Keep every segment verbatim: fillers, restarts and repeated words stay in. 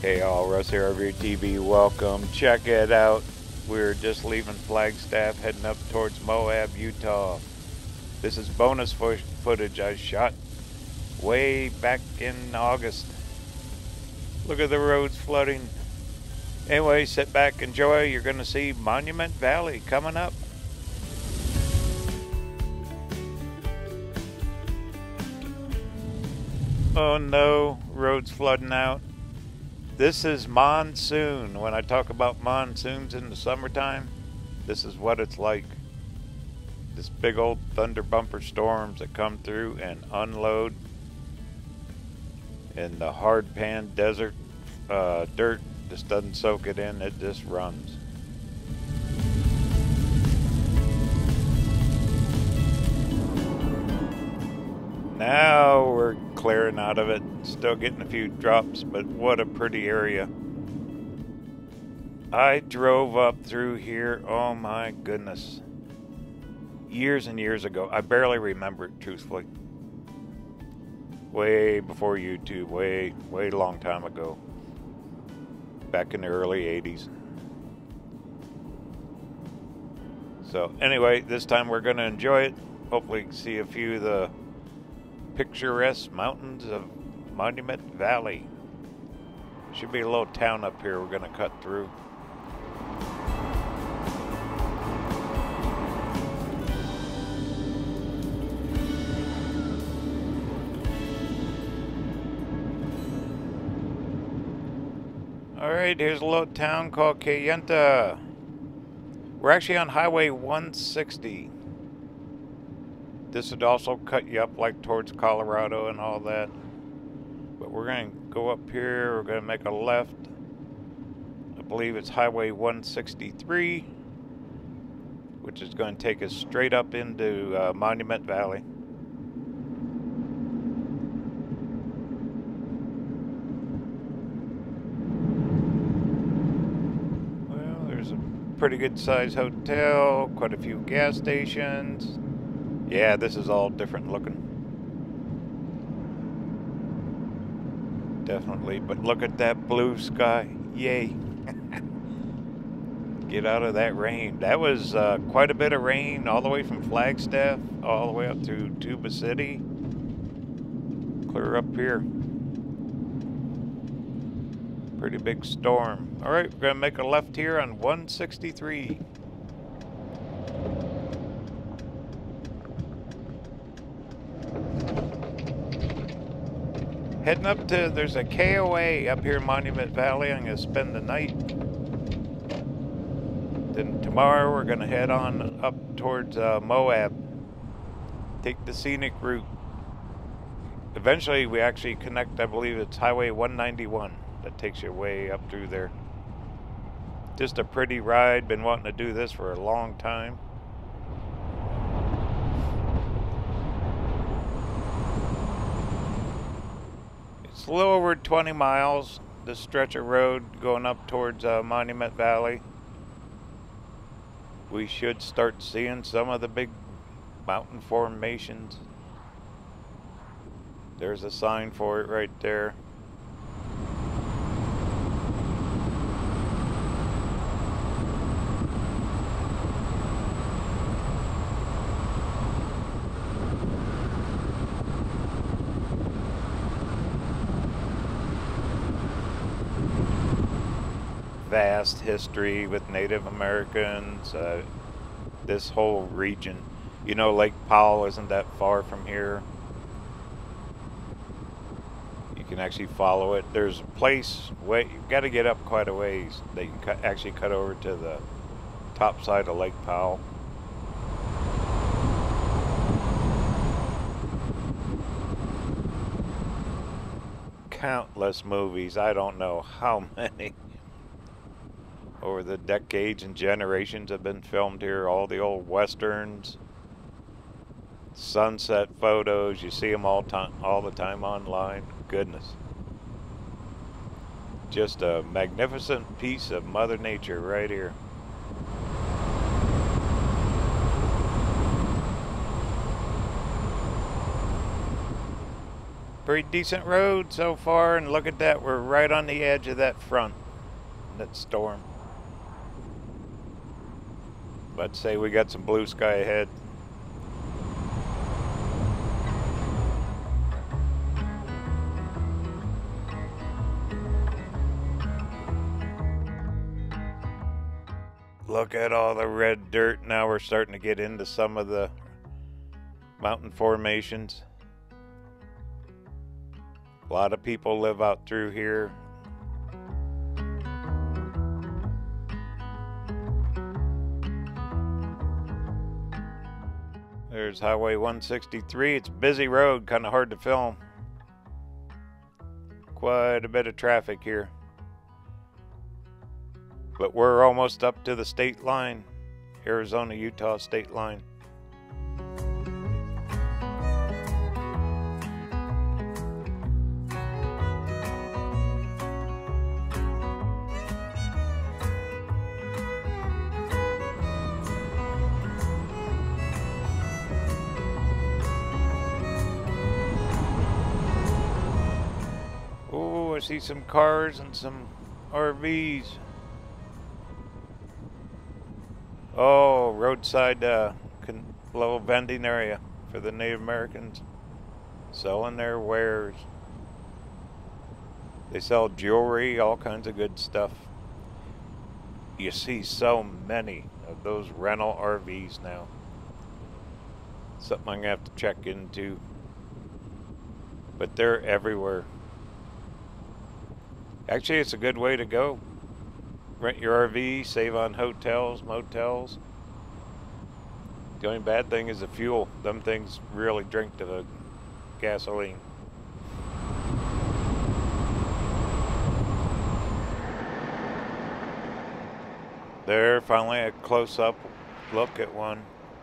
Hey all, Russ here, RVerTV, welcome. Check it out. We're just leaving Flagstaff, heading up towards Moab, Utah. This is bonus fo footage I shot way back in August. Look at the roads flooding. Anyway, sit back, enjoy. You're going to see Monument Valley coming up. Oh no, roads flooding out. This is monsoon. When I talk about monsoons in the summertime, this is what it's like. This big old thunder bumper storms that come through and unload. And the hard pan desert uh, dirt just doesn't soak it in, it just runs. Now we're clearing out of it, still getting a few drops, but what a pretty area. I drove up through here, oh my goodness, years and years ago. I barely remember it, truthfully. Way before YouTube, way, way long time ago. Back in the early eighties. So anyway, this time we're going to enjoy it. Hopefully see a few of the picturesque mountains of Monument Valley. Should be a little town up here we're going to cut through. Alright, here's a little town called Kayenta. We're actually on Highway one sixty. This would also cut you up like towards Colorado and all that. But we're going to go up here, we're going to make a left. I believe it's Highway one sixty-three, which is going to take us straight up into uh, Monument Valley. Well, there's a pretty good sized hotel, quite a few gas stations. Yeah, this is all different looking. Definitely, but look at that blue sky. Yay. Get out of that rain. That was uh, quite a bit of rain all the way from Flagstaff, all the way up through Tuba City. Clear up here. Pretty big storm. Alright, we're going to make a left here on one sixty-three. Heading up to, there's a K O A up here in Monument Valley. I'm going to spend the night. Then tomorrow we're going to head on up towards uh, Moab. Take the scenic route. Eventually we actually connect, I believe it's Highway one ninety-one. That takes you way up through there. Just a pretty ride. Been wanting to do this for a long time. It's a little over twenty miles, this stretch of road going up towards uh, Monument Valley. We should start seeing some of the big mountain formations. There's a sign for it right there. Vast history with Native Americans, uh, this whole region. You know, Lake Powell isn't that far from here. You can actually follow it. There's a place, way, you've got to get up quite a ways. They can cut, actually cut over to the top side of Lake Powell. Countless movies, I don't know how many. Over the decades and generations have been filmed here. All the old westerns, sunset photos, you see them all time, all the time online. Goodness, just a magnificent piece of Mother Nature right here. Pretty decent road so far, and look at that, we're right on the edge of that front, that storm. Let's say we got some blue sky ahead. Look at all the red dirt. Now we're starting to get into some of the mountain formations. A lot of people live out through here. There's Highway one sixty-three. It's a busy road, kind of hard to film. Quite a bit of traffic here. But we're almost up to the state line, Arizona-Utah state line. Oh, I see some cars and some R Vs. Oh, roadside uh, little vending area for the Native Americans selling their wares. They sell jewelry, all kinds of good stuff. You see so many of those rental R Vs now. Something I'm gonna have to check into. But they're everywhere. Actually, it's a good way to go. Rent your R V, save on hotels, motels. The only bad thing is the fuel. Them things really drink to the gasoline. There, finally a close-up look at one.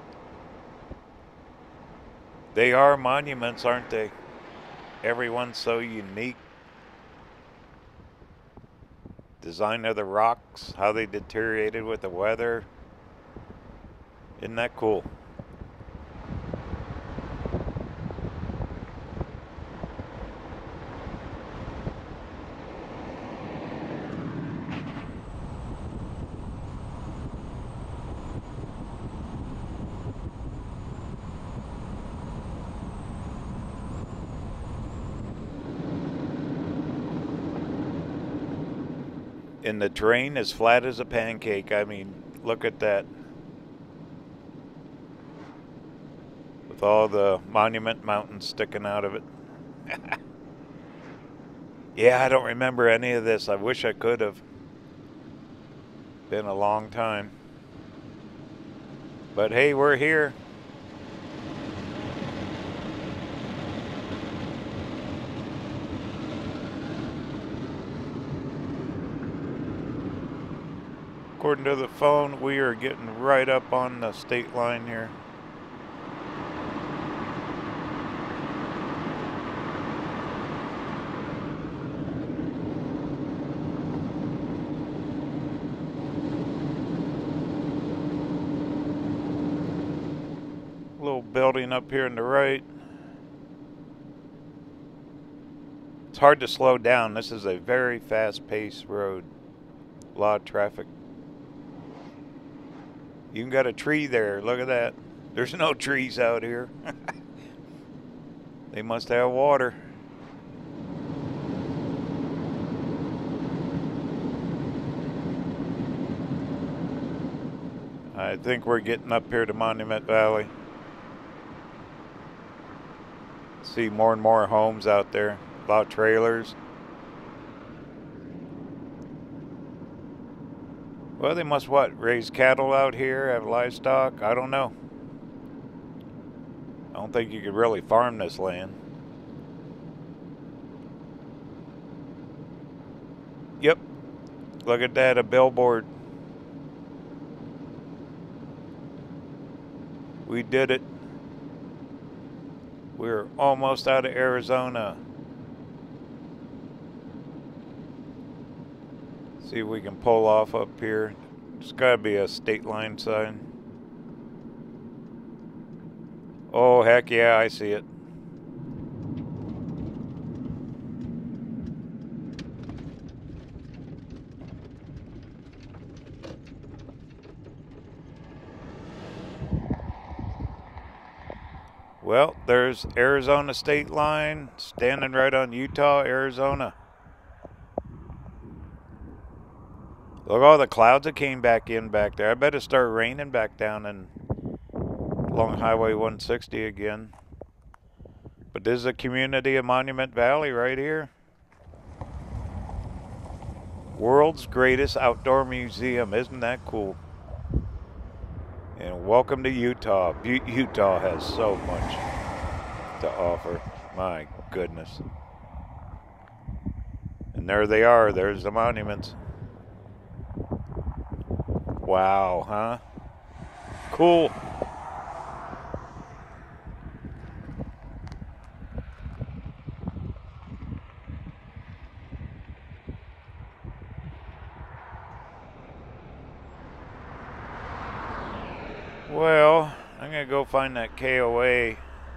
They are monuments, aren't they? Everyone's so unique. Design of the rocks, how they deteriorated with the weather. Isn't that cool? And the terrain is flat as a pancake. I mean, look at that. With all the monument mountains sticking out of it. Yeah, I don't remember any of this. I wish I could have. Been a long time. But hey, we're here. According to the phone, we are getting right up on the state line here. Little building up here on the right. It's hard to slow down. This is a very fast-paced road. A lot of traffic. You even got a tree there. Look at that. There's no trees out here. They must have water. I think we're getting up here to Monument Valley. See more and more homes out there. A lot of trailers. Well, they must, what, raise cattle out here, have livestock? I don't know. I don't think you could really farm this land. Yep. Look at that, a billboard. We did it. We're almost out of Arizona. See if we can pull off up here. There's got to be a state line sign. Oh, heck yeah, I see it. There's Arizona state line, standing right on Utah, Arizona. Look, all the clouds that came back in back there. I bet it started raining back down and along Highway one sixty again. But this is a community of Monument Valley right here. World's greatest outdoor museum. Isn't that cool? And welcome to Utah. Bu- Utah has so much to offer. My goodness. And there they are. There's the monuments. Wow, huh? Cool. Well, I'm going to go find that K O A.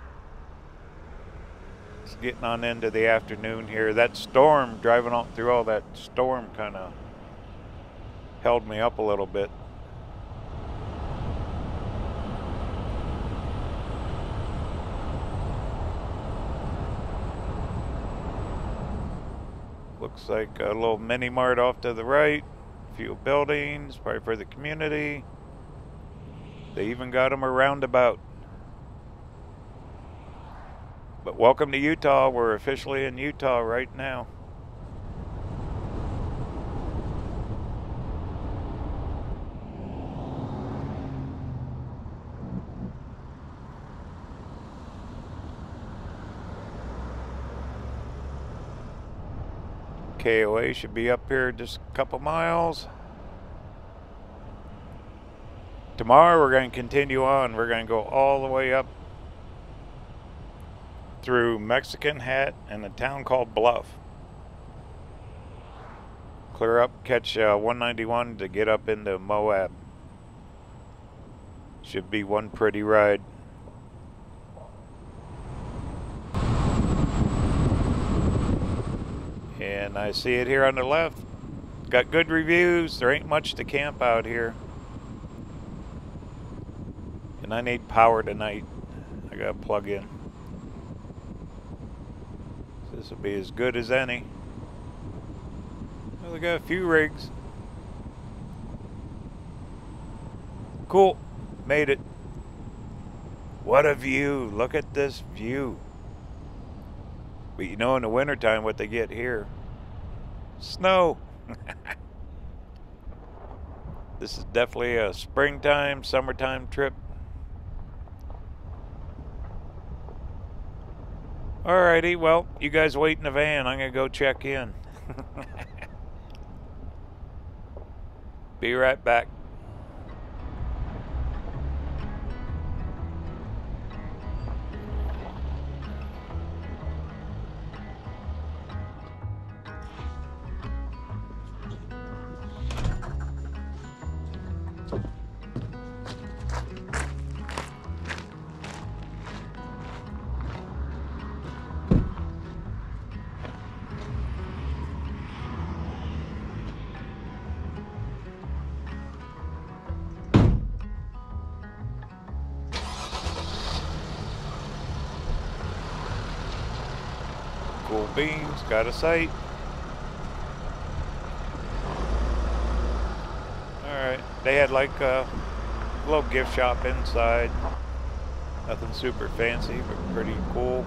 It's getting on into the afternoon here. That storm, driving on through all that storm kind of held me up a little bit. Looks like a little mini mart off to the right. A few buildings, probably for the community. They even got them a roundabout. But welcome to Utah. We're officially in Utah right now. K O A should be up here just a couple miles. Tomorrow we're going to continue on. We're going to go all the way up through Mexican Hat and a town called Bluff. Clear up, catch uh, one ninety-one to get up into Moab. Should be one pretty ride. And I see it here on the left. Got good reviews. There ain't much to camp out here. And I need power tonight. I gotta plug in. This will be as good as any. Well, we got a few rigs. Cool. Made it. What a view. Look at this view. But you know in the wintertime what they get here. Snow. This is definitely a springtime, summertime trip. Alrighty, well, you guys wait in the van. I'm going to go check in. Be right back. Cool beans, got a sight. Alright, they had like a little gift shop inside. Nothing super fancy, but pretty cool.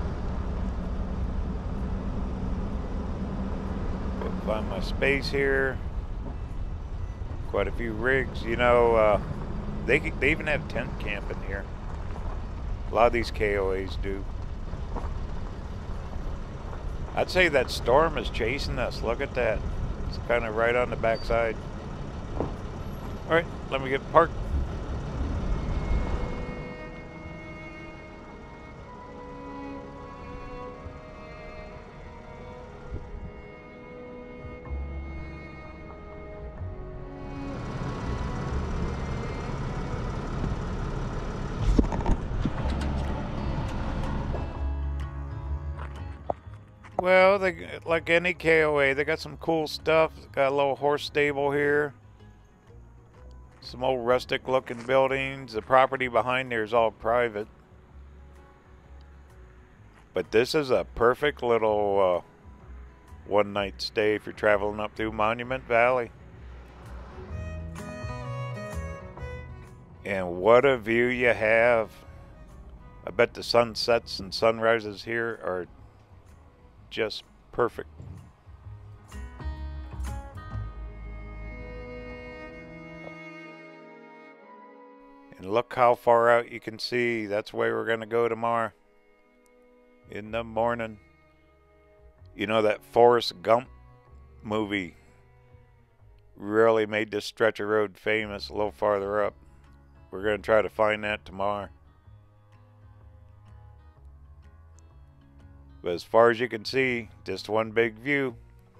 Go find my space here. Quite a few rigs, you know, uh, they, they even have tent camping here. A lot of these K O As do. I'd say that storm is chasing us. Look at that. It's kind of right on the backside. Alright, let me get parked. Well, they like any K O A, they got some cool stuff. Got a little horse stable here. Some old rustic looking buildings. The property behind there is all private. But this is a perfect little uh, one night stay if you're traveling up through Monument Valley. And what a view you have. I bet the sunsets and sunrises here are just perfect. And look how far out you can see. That's where we're going to go tomorrow. In the morning. You know, that Forrest Gump movie really made this stretch of road famous a little farther up. We're going to try to find that tomorrow. But as far as you can see, just one big view.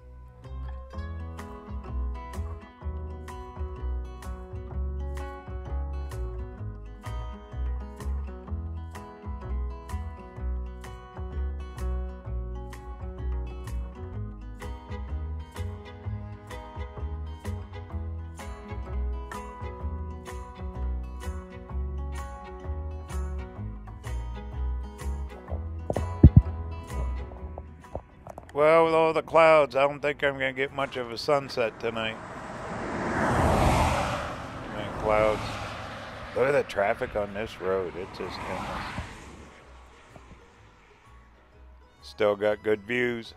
Well, with all the clouds, I don't think I'm going to get much of a sunset tonight. Man, clouds. Look at the traffic on this road. It's just endless. Still got good views.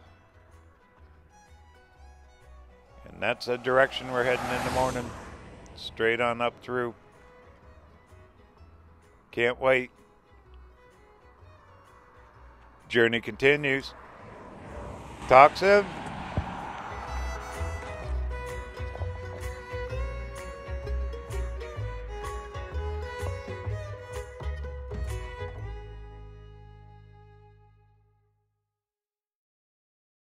And that's the direction we're heading in the morning. Straight on up through. Can't wait. Journey continues. Talk soon.